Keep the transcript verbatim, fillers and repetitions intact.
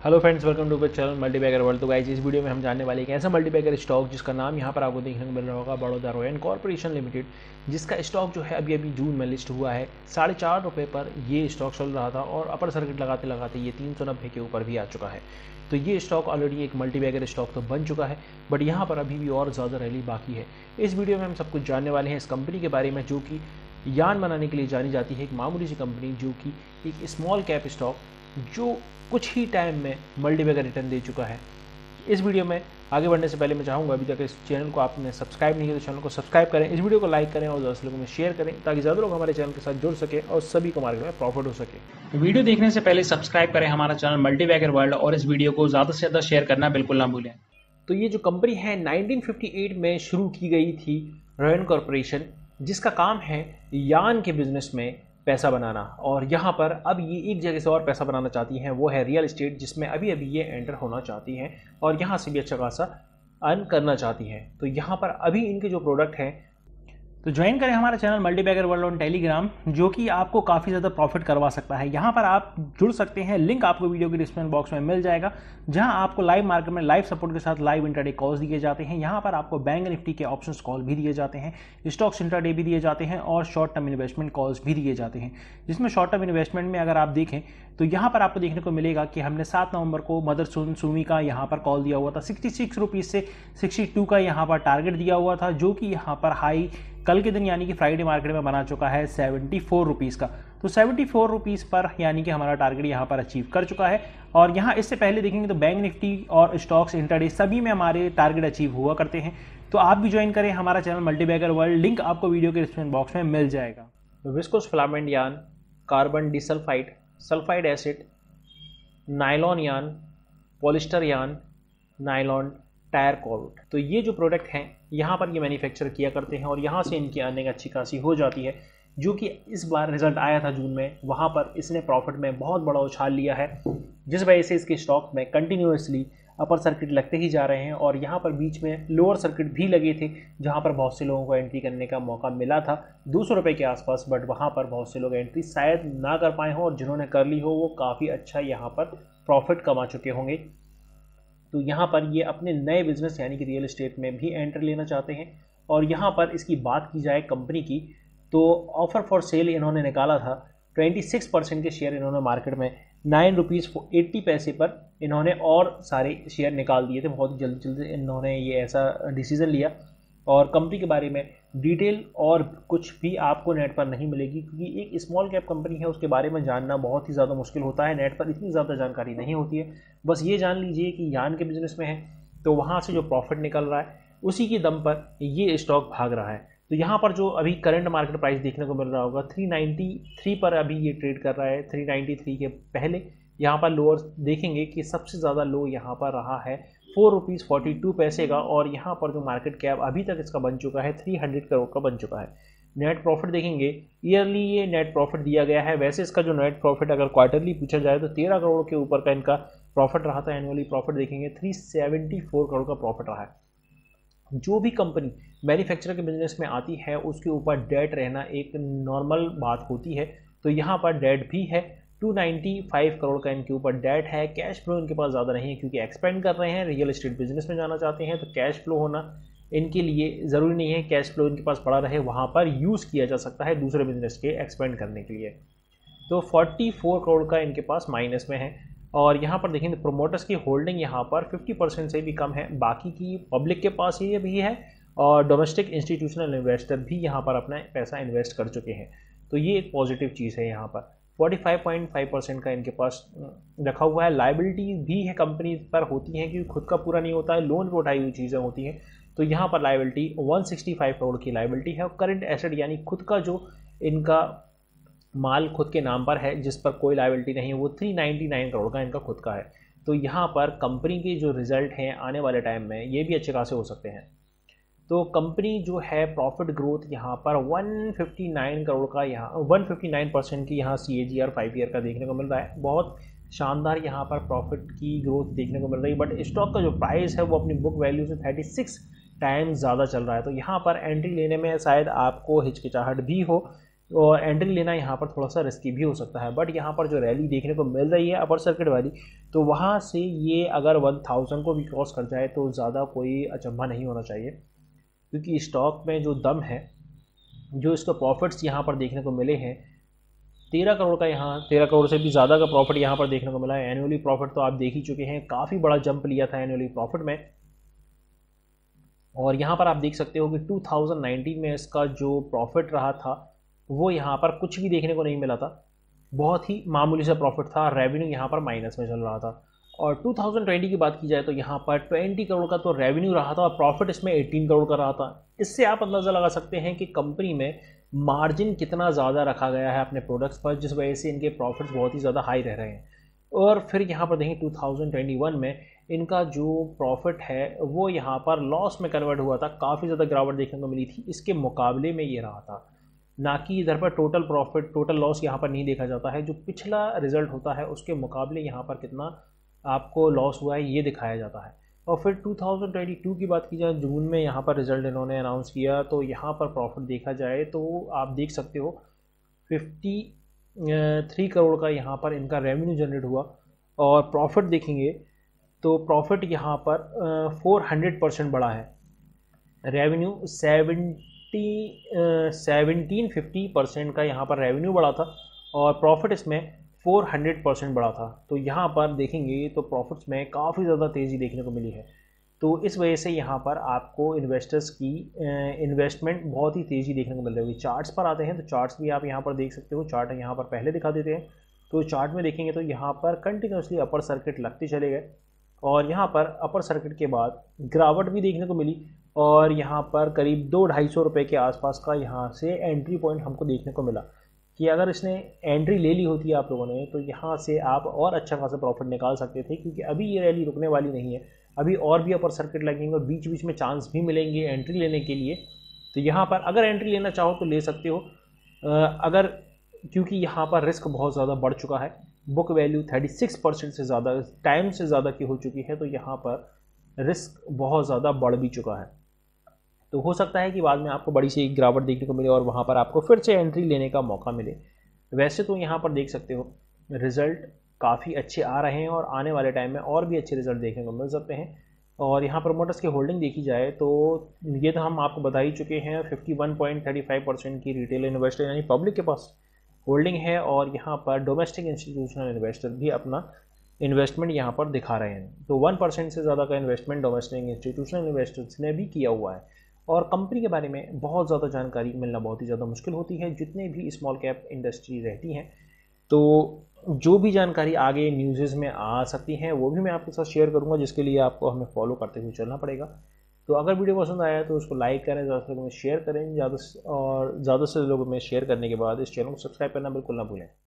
Hello friends, welcome to channel multibagger world. तो guys, इस video में हम जानने वाले एक ऐसा मल्टीबैगर स्टॉक जिसका नाम यहाँ पर आपको देखने को मिल रहा होगा, बड़ौदा रॉयल कॉर्पोरेशन लिमिटेड, जिसका स्टॉक जो है अभी अभी जून में लिस्ट हुआ है। साढ़े चार रुपये पर ये स्टॉक चल रहा था और अपर सर्किट लगाते लगाते ये तीन सौ नब्बे के ऊपर भी आ चुका है। तो ये स्टॉक ऑलरेडी एक मल्टीबैगर स्टॉक तो बन चुका है, बट यहाँ पर अभी भी और ज़्यादा रैली बाकी है। इस वीडियो में हम सब कुछ जानने वाले हैं इस कंपनी के बारे में, जो कि यान बनाने के लिए जानी जाती है। एक मामूली सी कंपनी जो कि एक स्मॉल कैप स्टॉक जो कुछ ही टाइम में मल्टीबैगर रिटर्न दे चुका है। इस वीडियो में आगे बढ़ने से पहले मैं चाहूँगा, अभी तक इस चैनल को आपने सब्सक्राइब नहीं किया तो चैनल को सब्सक्राइब करें, इस वीडियो को लाइक करें और ज़्यादा से लोगों में शेयर करें, ताकि ज़्यादा लोग हमारे चैनल के साथ जुड़ सके और सभी को मार्केट में प्रॉफिट हो सके। वीडियो देखने से पहले सब्सक्राइब करें हमारा चैनल मल्टीबैगर वर्ल्ड और इस वीडियो को ज़्यादा से ज़्यादा शेयर करना बिल्कुल ना भूलें। तो ये जो कंपनी है नाइनटीन फिफ्टी एट में शुरू की गई थी, रॉयल कॉर्पोरेशन, जिसका काम है यान के बिजनेस में पैसा बनाना। और यहाँ पर अब ये एक जगह से और पैसा बनाना चाहती हैं, वो है रियल एस्टेट, जिसमें अभी अभी ये एंटर होना चाहती हैं और यहाँ से भी अच्छा खासा अर्न करना चाहती हैं। तो यहाँ पर अभी इनके जो प्रोडक्ट हैं, तो ज्वाइन करें हमारा channel multibagger world on Telegram, जो कि आपको काफ़ी ज़्यादा प्रॉफिट करवा सकता है। यहाँ पर आप जुड़ सकते हैं, लिंक आपको वीडियो के डिस्क्रिप्शन बॉक्स में मिल जाएगा, जहाँ आपको लाइव मार्केट में लाइव सपोर्ट के साथ लाइव इंटरडे कॉल्स दिए जाते हैं। यहाँ पर आपको बैंक निफ्टी के ऑप्शंस कॉल भी दिए जाते हैं, स्टॉक्स इंटरडे भी दिए जाते हैं और शॉर्ट टर्म इन्वेस्टमेंट कॉल्स भी दिए जाते हैं। जिसमें शॉर्ट टर्म इन्वेस्टमेंट में अगर आप देखें तो यहाँ पर आपको देखने को मिलेगा कि हमने सात नवंबर को मदर सुमी का यहाँ पर कॉल दिया हुआ था, सिक्सटी सिक्स रुपीज़ से सिक्सटी टू का यहाँ पर टारगेट दिया हुआ था, जो कि यहाँ पर हाई कल के दिन यानी कि फ्राइडे मार्केट में बना चुका है सेवेंटी फोर रुपीज़ का। तो सेवेंटी फोर रुपीज़ पर यानी कि हमारा टारगेट यहाँ पर अचीव कर चुका है। और यहाँ इससे पहले देखेंगे तो बैंक निफ्टी और स्टॉक्स इंटरडे सभी में हमारे टारगेट अचीव हुआ करते हैं। तो आप भी ज्वाइन करें हमारा चैनल मल्टीबैगर वर्ल्ड, लिंक आपको वीडियो के डिस्क्रिप्शन बॉक्स में मिल जाएगा। Viscose filament yarn, carbon disulphide, sulphide acid, nylon yarn, polyester yarn, nylon tyre cord. तो ये जो प्रोडक्ट हैं यहाँ पर ये मैन्युफैक्चर किया करते हैं और यहाँ से इनकी अर्निंग अच्छी खासी हो जाती है। जो कि इस बार रिजल्ट आया था जून में, वहाँ पर इसने प्रॉफिट में बहुत बड़ा उछाल लिया है, जिस वजह से इसके स्टॉक में कंटिन्यूसली अपर सर्किट लगते ही जा रहे हैं। और यहाँ पर बीच में लोअर सर्किट भी लगे थे, जहाँ पर बहुत से लोगों को एंट्री करने का मौका मिला था दो सौ रुपये के आसपास, बट वहाँ पर बहुत से लोग एंट्री शायद ना कर पाए हों और जिन्होंने कर ली हो वो काफ़ी अच्छा यहाँ पर प्रॉफिट कमा चुके होंगे। तो यहाँ पर ये अपने नए बिजनेस यानी कि रियल एस्टेट में भी एंटर लेना चाहते हैं। और यहाँ पर इसकी बात की जाए कंपनी की, तो ऑफर फॉर सेल इन्होंने निकाला था, छब्बीस परसेंट के शेयर इन्होंने मार्केट में नाइन रुपीज़ एट्टी पैसे पर इन्होंने और सारे शेयर निकाल दिए थे। बहुत जल्द जल्द इन्होंने ये ऐसा डिसीज़न लिया। और कंपनी के बारे में डिटेल और कुछ भी आपको नेट पर नहीं मिलेगी, क्योंकि एक स्मॉल कैप कंपनी है, उसके बारे में जानना बहुत ही ज़्यादा मुश्किल होता है। नेट पर इतनी ज़्यादा जानकारी नहीं होती है। बस ये जान लीजिए कि यान के बिजनेस में है, तो वहाँ से जो प्रॉफिट निकल रहा है उसी की दम पर ये स्टॉक भाग रहा है। तो यहाँ पर जो अभी करंट मार्केट प्राइस देखने को मिल रहा होगा, थ्री नाइन्टी थ्री पर अभी ये ट्रेड कर रहा है। थ्री नाइन्टी थ्री के पहले यहाँ पर लोअर देखेंगे कि सबसे ज़्यादा लो यहाँ पर रहा है फोर रुपीज़ फोर्टी टू पैसे का। और यहाँ पर जो मार्केट कैप अभी तक इसका बन चुका है थ्री हंड्रेड करोड़ का बन चुका है। नेट प्रॉफिट देखेंगे, ईयरली ये नेट प्रॉफिट दिया गया है। वैसे इसका जो नेट प्रॉफिट अगर क्वार्टरली पूछा जाए तो तेरह करोड़ के ऊपर का इनका प्रॉफिट रहा था। एनुअली प्रॉफिट देखेंगे थ्री सेवेंटी फोर करोड़ का प्रॉफिट रहा है। जो भी कंपनी मैन्युफैक्चरर के बिजनेस में आती है उसके ऊपर डेट रहना एक नॉर्मल बात होती है। तो यहाँ पर डेट भी है, टू नाइन्टी फाइव करोड़ का इनके ऊपर डेट है। कैश फ्लो इनके पास ज़्यादा नहीं है, क्योंकि एक्सपेंड कर रहे हैं, रियल एस्टेट बिजनेस में जाना चाहते हैं। तो कैश फ्लो होना इनके लिए ज़रूरी नहीं है, कैश फ्लो इनके पास पड़ा रहे, वहाँ पर यूज़ किया जा सकता है दूसरे बिजनेस के एक्सपेंड करने के लिए। तो फोर्टी फोर करोड़ का इनके पास माइनस में है। और यहाँ पर देखेंगे प्रोमोटर्स की होल्डिंग यहाँ पर फिफ्टी परसेंट से भी कम है, बाकी की पब्लिक के पास ये भी है और डोमेस्टिक इंस्टीट्यूशनल इन्वेस्टर भी यहाँ पर अपना पैसा इन्वेस्ट कर चुके हैं। तो ये एक पॉजिटिव चीज़ है। यहाँ पर forty five point five percent का इनके पास रखा हुआ है। लाइबिलिटी भी है कंपनी पर होती है, क्योंकि खुद का पूरा नहीं होता है, लोन पर उठाई हुई चीज़ें होती हैं। तो यहाँ पर liability one sixty five crore की लाइबिलिटी है। और करंट एसेट यानी खुद का जो इनका माल खुद के नाम पर है, जिस पर कोई लायबिलिटी नहीं है, वो थ्री नाइन्टी नाइन करोड़ का इनका खुद का है। तो यहाँ पर कंपनी के जो रिजल्ट हैं आने वाले टाइम में ये भी अच्छे खासे हो सकते हैं। तो कंपनी जो है प्रॉफिट ग्रोथ यहाँ पर वन फिफ्टी नाइन करोड़ का, यहाँ वन फिफ्टी नाइन परसेंट की यहाँ C A G R five year का देखने को मिल रहा है। बहुत शानदार यहाँ पर प्रॉफिट की ग्रोथ देखने को मिल रही है। बट स्टॉक का जो प्राइस है वो अपनी बुक वैल्यू से थर्टी सिक्स टाइम्स ज़्यादा चल रहा है। तो यहाँ पर एंट्री लेने में शायद आपको हिचकिचाहट भी हो, और एंट्री लेना यहाँ पर थोड़ा सा रिस्की भी हो सकता है। बट यहाँ पर जो रैली देखने को मिल रही है अपर सर्किट वाली, तो वहाँ से ये अगर वन थाउजेंड को भी क्रॉस कर जाए तो ज़्यादा कोई अचंभा नहीं होना चाहिए, क्योंकि स्टॉक में जो दम है, जो इसका प्रॉफिट्स यहाँ पर देखने को मिले हैं, तेरह करोड़ का यहाँ तेरह करोड़ से भी ज़्यादा का प्रॉफिट यहाँ पर देखने को मिला है। एनुअली प्रॉफिट तो आप देख ही चुके हैं, काफ़ी बड़ा जंप लिया था एनुअली प्रॉफिट में। और यहाँ पर आप देख सकते हो कि टू थाउजेंड नाइनटीन में इसका जो प्रॉफिट रहा था वो यहाँ पर कुछ भी देखने को नहीं मिला था, बहुत ही मामूली सा प्रॉफिट था। रेवेन्यू यहाँ पर माइनस में चल रहा था। और टू थाउजेंड ट्वेंटी की बात की जाए तो यहाँ पर ट्वेंटी करोड़ का तो रेवेन्यू रहा था और प्रॉफिट इसमें एटीन करोड़ का रहा था। इससे आप अंदाज़ा लगा सकते हैं कि कंपनी में मार्जिन कितना ज़्यादा रखा गया है अपने प्रोडक्ट्स पर, जिस वजह से इनके प्रॉफिट्स बहुत ही ज़्यादा हाई रह रहे हैं। और फिर यहाँ पर देखें टू थाउजेंड ट्वेंटी वन में इनका जो प्रॉफिट है वो यहाँ पर लॉस में कन्वर्ट हुआ था, काफ़ी ज़्यादा गिरावट देखने को मिली थी। इसके मुकाबले में ये रहा था, ना कि इधर पर टोटल प्रॉफिट टोटल लॉस यहाँ पर नहीं देखा जाता है। जो पिछला रिजल्ट होता है उसके मुकाबले यहाँ पर कितना आपको लॉस हुआ है ये दिखाया जाता है। और फिर टू थाउजेंड ट्वेंटी टू की बात की जाए, जून में यहाँ पर रिजल्ट इन्होंने अनाउंस किया, तो यहाँ पर प्रॉफिट देखा जाए तो आप देख सकते हो फिफ्टी थ्री करोड़ का यहाँ पर इनका रेवेन्यू जनरेट हुआ। और प्रॉफिट देखेंगे तो प्रॉफिट यहाँ पर फोर हंड्रेड परसेंट बढ़ा है। Revenue seventy seventeen fifty percent का यहाँ पर रेवेन्यू बढ़ा था और प्रॉफिट इसमें फोर हंड्रेड परसेंट बढ़ा था। तो यहाँ पर देखेंगे तो प्रॉफिट्स में काफ़ी ज़्यादा तेज़ी देखने को मिली है। तो इस वजह से यहाँ पर आपको इन्वेस्टर्स की इन्वेस्टमेंट बहुत ही तेज़ी देखने को मिल रही होगी। चार्ट्स पर आते हैं तो चार्ट्स भी आप यहाँ पर देख सकते हो। चार्ट यहाँ पर पहले दिखा देते हैं, तो चार्ट में देखेंगे तो यहाँ पर कंटिन्यूसली अपर सर्किट लगते चले गए और यहाँ पर अपर सर्किट के बाद गिरावट भी देखने को मिली और यहाँ पर करीब दो ढाई सौ रुपये के आसपास का यहाँ से एंट्री पॉइंट हमको देखने को मिला कि अगर इसने एंट्री ले ली होती है आप लोगों ने तो यहाँ से आप और अच्छा खासा प्रॉफिट निकाल सकते थे, क्योंकि अभी ये रैली रुकने वाली नहीं है। अभी और भी अपर सर्किट लगेंगे और बीच बीच में चांस भी मिलेंगे एंट्री लेने के लिए। तो यहाँ पर अगर एंट्री लेना चाहो तो ले सकते हो, अगर क्योंकि यहाँ पर रिस्क बहुत ज़्यादा बढ़ चुका है। Book value thirty six percent से ज़्यादा टाइम से ज़्यादा की हो चुकी है, तो यहाँ पर रिस्क बहुत ज़्यादा बढ़ भी चुका है। तो हो सकता है कि बाद में आपको बड़ी सी गिरावट देखने को मिले और वहाँ पर आपको फिर से एंट्री लेने का मौका मिले। वैसे तो यहाँ पर देख सकते हो रिज़ल्ट काफ़ी अच्छे आ रहे हैं और आने वाले टाइम में और भी अच्छे रिज़ल्ट देखने को मिल सकते हैं। और यहाँ प्रमोटर्स की होल्डिंग देखी जाए तो ये तो हम आपको बता ही चुके हैं, fifty one point thirty five percent की रिटेल इन्वेस्टर यानी पब्लिक के पास होल्डिंग है और यहाँ पर डोमेस्टिक इंस्टीट्यूशनल इन्वेस्टर भी अपना इन्वेस्टमेंट यहाँ पर दिखा रहे हैं। तो वन परसेंट से ज़्यादा का इन्वेस्टमेंट डोमेस्टिक इंस्टीट्यूशनल इन्वेस्टर्स ने भी किया हुआ है। और कंपनी के बारे में बहुत ज़्यादा जानकारी मिलना बहुत ही ज़्यादा मुश्किल होती है जितने भी स्मॉल कैप इंडस्ट्री रहती हैं। तो जो भी जानकारी आगे न्यूज़ में आ सकती हैं वो भी मैं आपके साथ शेयर करूंगा, जिसके लिए आपको हमें फॉलो करते हुए चलना पड़ेगा। तो अगर वीडियो पसंद आया तो उसको लाइक करें, ज़्यादा से लोगों में शेयर करें, ज़्यादा और ज़्यादा से लोगों में शेयर करने के बाद इस चैनल को सब्सक्राइब करना बिल्कुल ना भूलें।